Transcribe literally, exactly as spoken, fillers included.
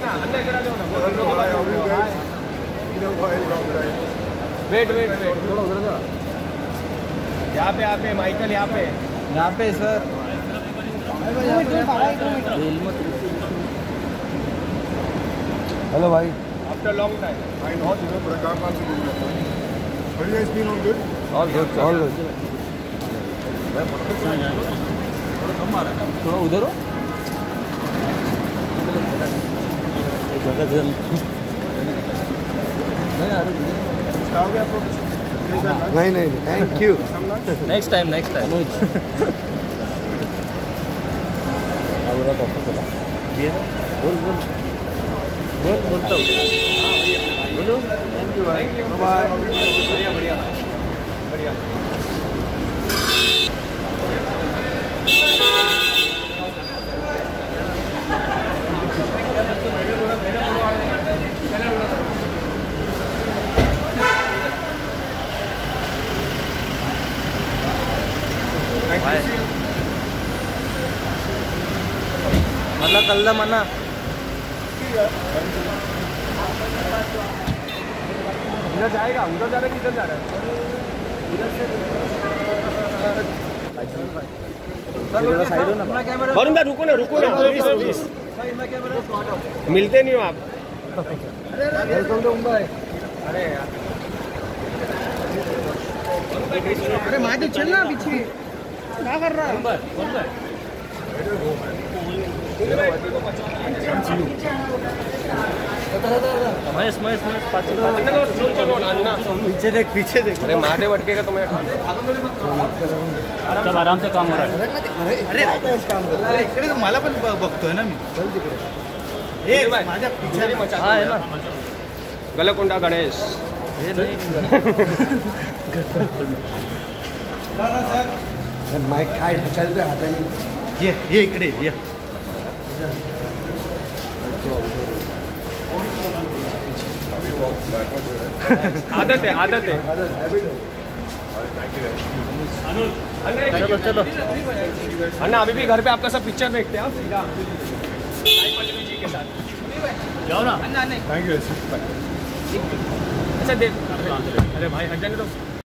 Wait wait wait थोड़ा उधर जा। यहाँ पे यहाँ पे माइकल यहाँ पे यहाँ पे सर। हेलो भाई। After long time. I know दिनों प्रकार पास से बोल रहा हूँ। बढ़िया स्पीन on good. All good all good. थोड़ा उधर हो। नहीं नहीं thank you. Next time next time. बोल बोल बोल बोलता हूँ। बोलो थैंक यू भाई। बाय। बढ़िया बढ़िया बढ़िया। मला कल्ला मना इधर जाएगा उधर जा रहा है किधर जा रहा है इधर से साइड हो ना। वरुण भाई रुको ना रुको ना प्लीज प्लीज मिलते नहीं हो आप। अरे यार अरे माटी चल ना पीछे क्या कर रहा है। महेश महेश पीछे देख पीछे देख। अरे माटे भटकेगा तुम्हें। सब आराम से काम हो रहा है। अरे काम कर अरे इकडे तो मला पण बघतोय ना मी। चल तिकडे ए माझ्या पिछारी मचा हां है ना गलकोंडा गणेश हे नाही सर माइक काय चल रहा है ये ये इकडे ये आदत है आदत है। चलो चलो अन्ना अभी भी घर पे आपका सब पिक्चर देखते हैं आप सीधा जी के साथ जाओ ना। Thank you. अच्छा देख अरे भाई हट जाने तो